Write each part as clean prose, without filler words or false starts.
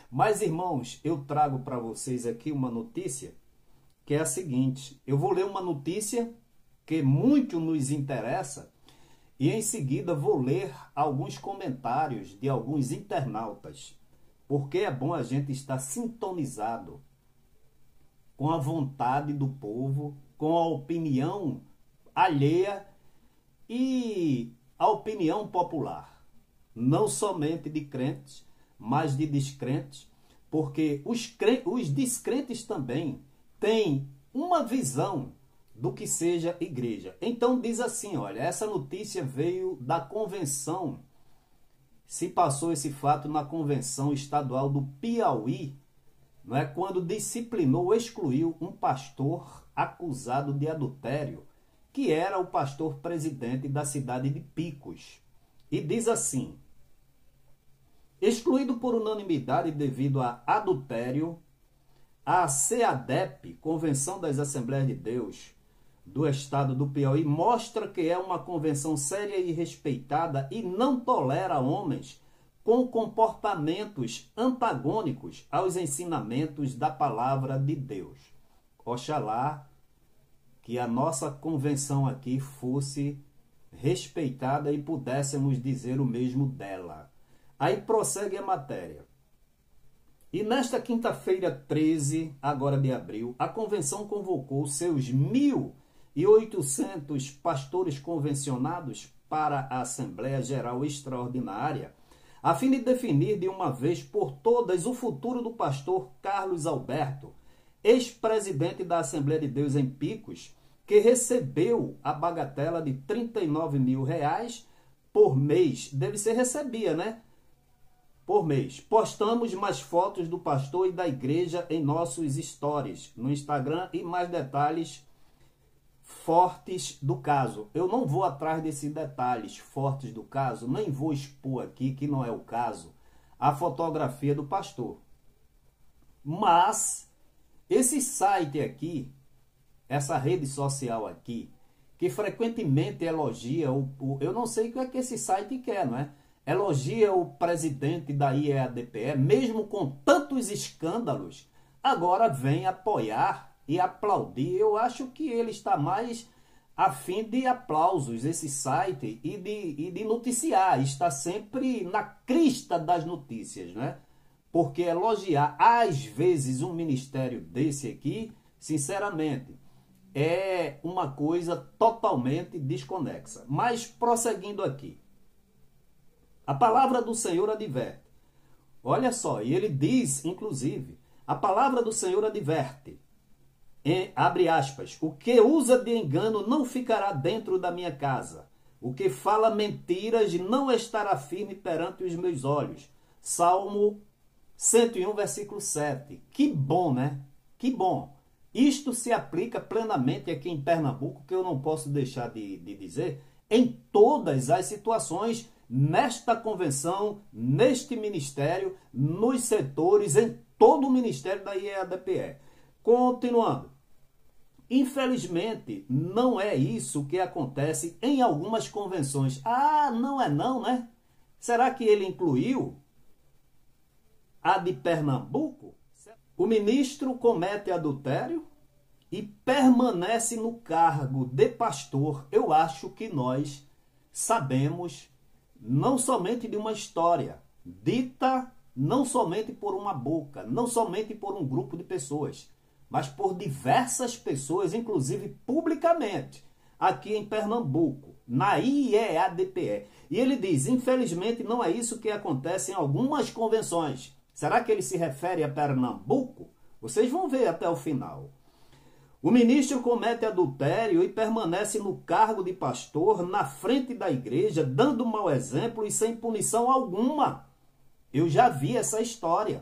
Mas, irmãos, eu trago para vocês aqui uma notícia que é a seguinte. Eu vou ler uma notícia que muito nos interessa e em seguida vou ler alguns comentários de alguns internautas, porque é bom a gente estar sintonizado com a vontade do povo, com a opinião alheia e a opinião popular, não somente de crentes, mas de descrentes, porque os descrentes também têm uma visão do que seja igreja. Então diz assim, olha, essa notícia veio da convenção, se passou esse fato na convenção estadual do Piauí, não é, quando disciplinou, excluiu um pastor acusado de adultério, que era o pastor presidente da cidade de Picos. E diz assim: excluído por unanimidade devido a adultério, a CEADEP, Convenção das Assembleias de Deus do Estado do Piauí, mostra que é uma convenção séria e respeitada e não tolera homens com comportamentos antagônicos aos ensinamentos da palavra de Deus. Oxalá que a nossa convenção aqui fosse respeitada e pudéssemos dizer o mesmo dela. Aí prossegue a matéria. E nesta quinta-feira 13, agora de abril, a convenção convocou seus 1.800 pastores convencionados para a Assembleia Geral Extraordinária, a fim de definir de uma vez por todas o futuro do pastor Carlos Alberto, ex-presidente da Assembleia de Deus em Picos, que recebeu a bagatela de R$39 mil por mês. Deve ser recebia, né? Por mês. Postamos mais fotos do pastor e da igreja em nossos stories no Instagram e mais detalhes fortes do caso. Eu não vou atrás desses detalhes fortes do caso, nem vou expor aqui, que não é o caso, a fotografia do pastor. Mas esse site aqui, essa rede social aqui, que frequentemente elogia, eu não sei o que é que esse site quer, não é? Elogia o presidente da IEADPE, mesmo com tantos escândalos, agora vem apoiar e aplaudir. Eu acho que ele está mais a fim de aplausos, esse site, e de noticiar, está sempre na crista das notícias, né? Porque elogiar, às vezes, um ministério desse aqui, sinceramente, é uma coisa totalmente desconexa. Mas, prosseguindo aqui, a palavra do Senhor adverte. Olha só, e ele diz, inclusive, a palavra do Senhor adverte, abre aspas, o que usa de engano não ficará dentro da minha casa. O que fala mentiras não estará firme perante os meus olhos. Salmo 101, versículo 7. Que bom, né? Que bom. Isto se aplica plenamente aqui em Pernambuco, que eu não posso deixar de dizer, em todas as situações, nesta convenção, neste ministério, nos setores, em todo o ministério da IEADPE. Continuando. Infelizmente, não é isso que acontece em algumas convenções. Ah, não é não, né? Será que ele incluiu a de Pernambuco? O ministro comete adultério e permanece no cargo de pastor. Eu acho que nós sabemos não somente de uma história dita não somente por uma boca, não somente por um grupo de pessoas, mas por diversas pessoas, inclusive publicamente, aqui em Pernambuco, na IEADPE. E ele diz, infelizmente não é isso que acontece em algumas convenções. Será que ele se refere a Pernambuco? Vocês vão ver até o final. O ministro comete adultério e permanece no cargo de pastor na frente da igreja, dando mau exemplo e sem punição alguma. Eu já vi essa história.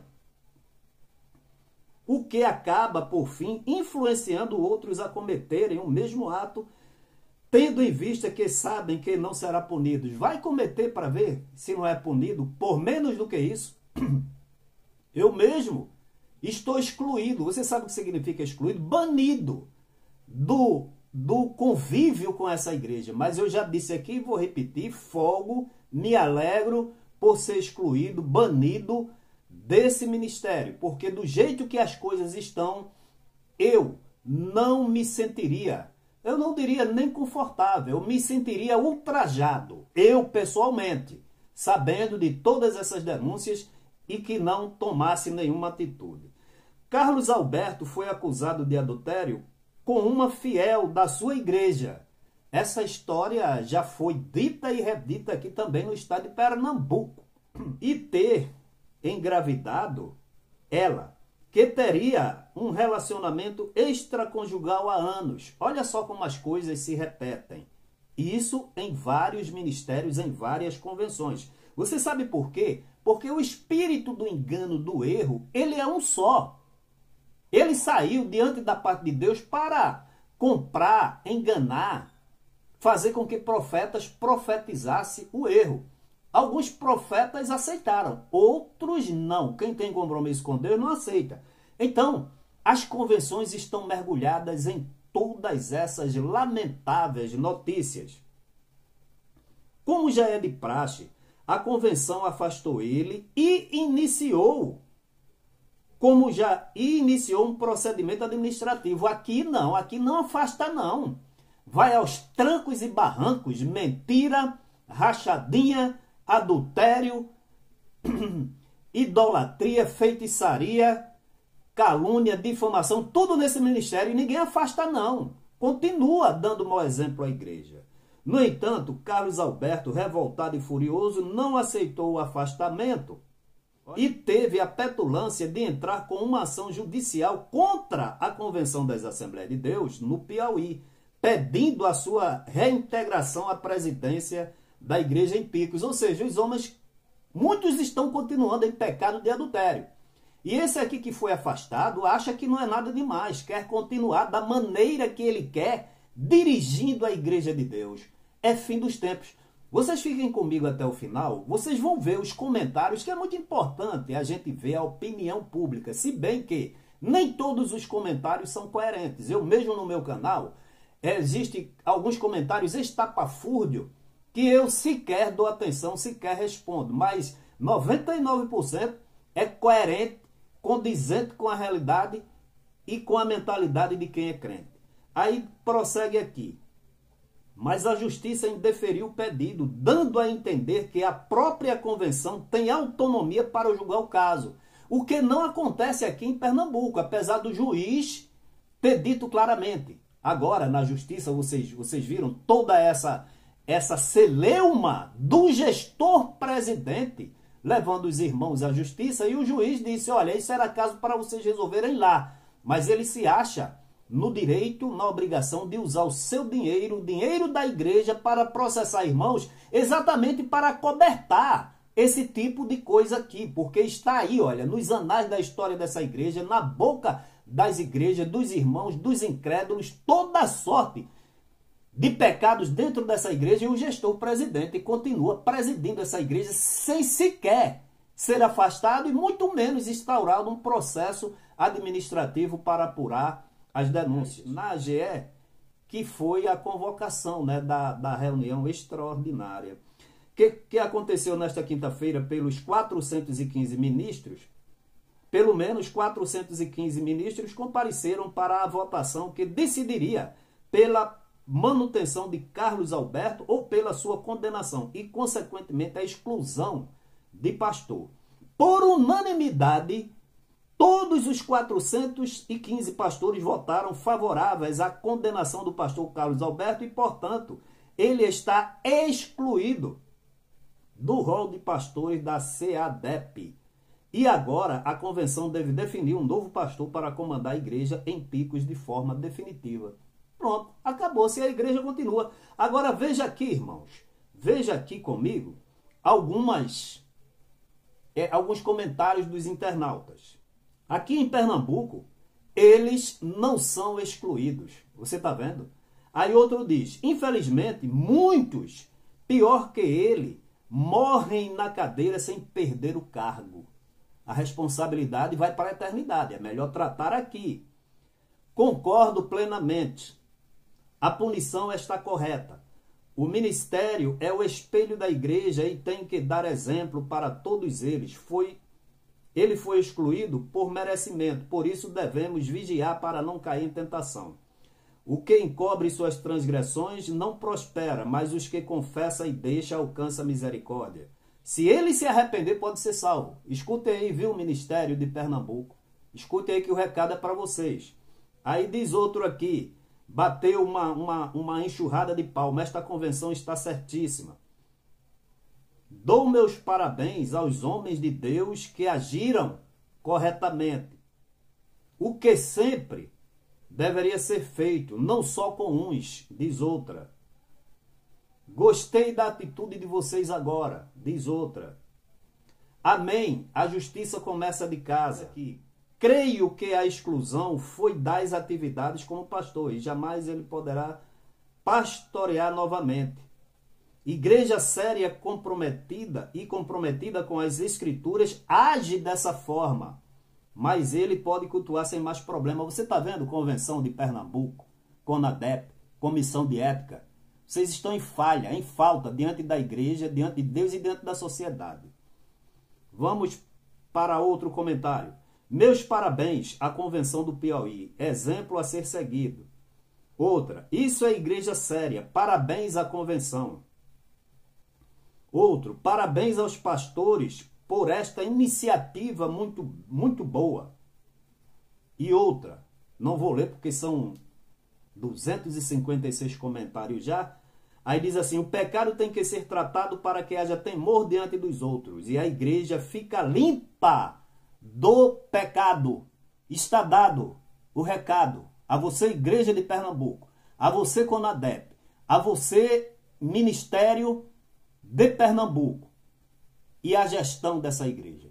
O que acaba, por fim, influenciando outros a cometerem o mesmo ato, tendo em vista que sabem que não será punido. Vai cometer para ver se não é punido por menos do que isso? Eu mesmo estou excluído. Você sabe o que significa excluído? Banido do convívio com essa igreja. Mas eu já disse aqui e vou repetir, folgo, me alegro por ser excluído, banido desse ministério, porque do jeito que as coisas estão, eu não me sentiria, eu não diria nem confortável, eu me sentiria ultrajado, eu pessoalmente, sabendo de todas essas denúncias e que não tomasse nenhuma atitude. Carlos Alberto foi acusado de adultério com uma fiel da sua igreja. Essa história já foi dita e redita aqui também no estado de Pernambuco. E ter engravidado ela, que teria um relacionamento extraconjugal há anos. Olha só como as coisas se repetem. Isso em vários ministérios, em várias convenções. Você sabe por quê? Porque o espírito do engano, do erro, ele é um só. Ele saiu diante da parte de Deus para comprar, enganar, fazer com que profetas profetizassem o erro. Alguns profetas aceitaram, outros não. Quem tem compromisso com Deus não aceita. Então, as convenções estão mergulhadas em todas essas lamentáveis notícias. Como já é de praxe, a convenção afastou ele e iniciou um procedimento administrativo. Aqui não afasta não. Vai aos trancos e barrancos, mentira, rachadinha, adultério, idolatria, feitiçaria, calúnia, difamação, tudo nesse ministério e ninguém afasta não. Continua dando mau exemplo à igreja. No entanto, Carlos Alberto, revoltado e furioso, não aceitou o afastamento e teve a petulância de entrar com uma ação judicial contra a Convenção das Assembleias de Deus no Piauí, pedindo a sua reintegração à presidência da igreja em Picos. Ou seja, os homens, muitos estão continuando em pecado de adultério. E esse aqui que foi afastado acha que não é nada demais, quer continuar da maneira que ele quer, dirigindo a igreja de Deus. É fim dos tempos. Vocês fiquem comigo até o final, vocês vão ver os comentários, que é muito importante a gente ver a opinião pública, se bem que nem todos os comentários são coerentes. Eu mesmo no meu canal, existem alguns comentários estapafúrdio que eu sequer dou atenção, sequer respondo, mas 99% é coerente, condizente com a realidade e com a mentalidade de quem é crente. Aí prossegue aqui. Mas a justiça indeferiu o pedido, dando a entender que a própria convenção tem autonomia para julgar o caso. O que não acontece aqui em Pernambuco, apesar do juiz ter dito claramente. Agora, na justiça, vocês viram toda essa celeuma do gestor presidente, levando os irmãos à justiça, e o juiz disse, olha, isso era caso para vocês resolverem lá. Mas ele se acha no direito, na obrigação de usar o seu dinheiro, o dinheiro da igreja, para processar irmãos, exatamente para acobertar esse tipo de coisa aqui, porque está aí, olha, nos anais da história dessa igreja, na boca das igrejas, dos irmãos, dos incrédulos, toda a sorte de pecados dentro dessa igreja, e o gestor presidente continua presidindo essa igreja sem sequer ser afastado e muito menos instaurado um processo administrativo para apurar as denúncias. Na AGE, que foi a convocação, né, da reunião extraordinária, que aconteceu nesta quinta-feira pelos 415 ministros, pelo menos 415 ministros compareceram para a votação que decidiria pela manutenção de Carlos Alberto ou pela sua condenação e, consequentemente, a exclusão de pastor. Por unanimidade, todos os 415 pastores votaram favoráveis à condenação do pastor Carlos Alberto e, portanto, ele está excluído do rol de pastores da CADEP. E agora a convenção deve definir um novo pastor para comandar a igreja em Picos de forma definitiva. Pronto, acabou-se, a igreja continua. Agora veja aqui, irmãos, veja aqui comigo alguns comentários dos internautas. Aqui em Pernambuco, eles não são excluídos. Você está vendo? Aí outro diz, infelizmente, muitos, pior que ele, morrem na cadeira sem perder o cargo. A responsabilidade vai para a eternidade. É melhor tratar aqui. Concordo plenamente. A punição está correta. O ministério é o espelho da igreja e tem que dar exemplo para todos eles. Foi Ele foi excluído por merecimento, por isso devemos vigiar para não cair em tentação. O que encobre suas transgressões não prospera, mas os que confessa e deixa alcança misericórdia. Se ele se arrepender, pode ser salvo. Escutem aí, viu, o Ministério de Pernambuco. Escutem aí que o recado é para vocês. Aí diz outro aqui, bateu uma enxurrada de palma. Esta convenção está certíssima. Dou meus parabéns aos homens de Deus que agiram corretamente. O que sempre deveria ser feito, não só com uns, diz outra. Gostei da atitude de vocês agora, diz outra. Amém, a justiça começa de casa. Aqui. Creio que a exclusão foi das atividades como pastor e jamais ele poderá pastorear novamente. Igreja séria, comprometida com as escrituras, age dessa forma. Mas ele pode cultuar sem mais problema. Você está vendo? Convenção de Pernambuco, CONADEP, Comissão de Ética. Vocês estão em falha, em falta, diante da igreja, diante de Deus e diante da sociedade. Vamos para outro comentário. Meus parabéns à Convenção do Piauí, exemplo a ser seguido. Outra, isso é igreja séria, parabéns à Convenção. Outro, parabéns aos pastores por esta iniciativa muito boa. E outra, não vou ler porque são 256 comentários já. Aí diz assim, o pecado tem que ser tratado para que haja temor diante dos outros. E a igreja fica limpa do pecado. Está dado o recado a você, Igreja de Pernambuco, a você, CONADEP, a você, Ministério de Pernambuco, e a gestão dessa igreja.